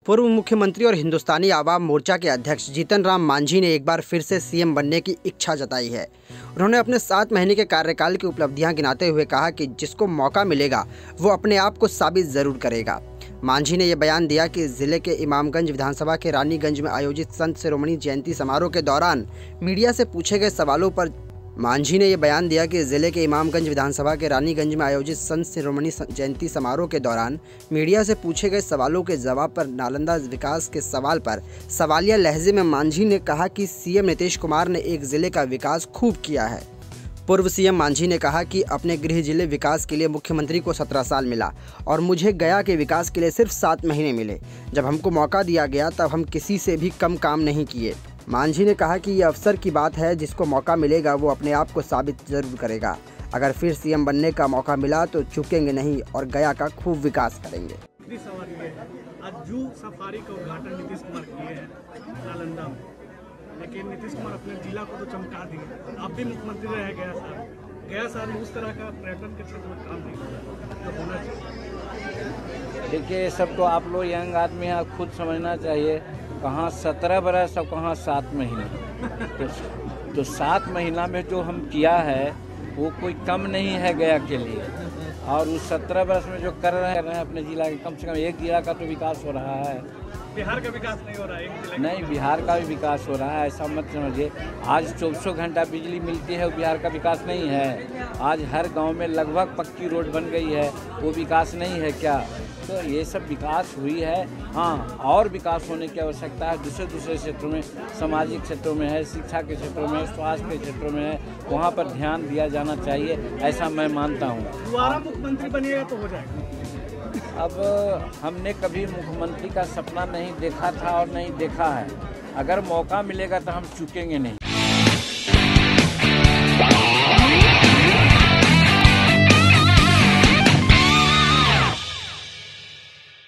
पूर्व मुख्यमंत्री और हिंदुस्तानी आवाम मोर्चा के अध्यक्ष जीतन राम मांझी ने एक बार फिर से सीएम बनने की इच्छा जताई है। उन्होंने अपने 7 महीने के कार्यकाल की उपलब्धियां गिनाते हुए कहा कि जिसको मौका मिलेगा वो अपने आप को साबित जरूर करेगा। मांझी ने यह बयान दिया कि जिले के इमामगंज विधानसभा के रानीगंज में आयोजित संत शिरोमणि जयंती समारोह के दौरान मीडिया से पूछे गए सवालों पर मांझी ने यह बयान दिया कि जिले के इमामगंज विधानसभा के रानीगंज में आयोजित संत शिरोमणि जयंती समारोह के दौरान मीडिया से पूछे गए सवालों के जवाब पर नालंदा विकास के सवाल पर सवालिया लहजे में मांझी ने कहा कि सीएम नीतीश कुमार ने एक जिले का विकास खूब किया है। पूर्व सीएम मांझी ने कहा कि अपने गृह जिले विकास के लिए मुख्यमंत्री को 17 साल मिला और मुझे गया के विकास के लिए सिर्फ 7 महीने मिले। जब हमको मौका दिया गया तब हम किसी से भी कम काम नहीं किए। मांझी ने कहा कि ये अवसर की बात है, जिसको मौका मिलेगा वो अपने आप को साबित जरूर करेगा। अगर फिर सीएम बनने का मौका मिला तो चूकेंगे नहीं और गया का खूब विकास करेंगे। आज जू सफारी का उद्घाटन नीतीश कुमार किए हैं नालंदा में, लेकिन नीतीश कुमार अपने जिला को तो चमका दिए। आप भी मुख्यमंत्री रहे गया साल में उस तरह का पर्यटन के क्षेत्र में काम नहीं तो होना चाहिए। देखिए, सबको आप लोग यंग आदमी हैं, खुद समझना चाहिए कहाँ 17 बरस और कहाँ 7 महीने। तो 7 महीना में जो हम किया है वो कोई कम नहीं है गया के लिए, और उस 17 बरस में जो कर रहे हैं अपने जिला के, कम से कम एक जिला का तो विकास हो रहा है। बिहार का विकास नहीं हो रहा है? नहीं, बिहार का भी विकास हो रहा है, ऐसा मत समझिए। आज 24 घंटा बिजली मिलती है, वो बिहार का विकास नहीं है। आज हर गांव में लगभग पक्की रोड बन गई है, वो विकास नहीं है क्या? तो ये सब विकास हुई है। हाँ, और विकास होने की आवश्यकता है दूसरे क्षेत्रों में, सामाजिक क्षेत्रों में है, शिक्षा के क्षेत्रों में, स्वास्थ्य के क्षेत्रों में है, वहाँ पर ध्यान दिया जाना चाहिए, ऐसा मैं मानता हूँ। दोबारा मुख्यमंत्री बनिएगा तो हो जाएगा। अब हमने कभी मुख्यमंत्री का सपना नहीं देखा था और नहीं देखा है। अगर मौका मिलेगा तो हम चूकेंगे नहीं।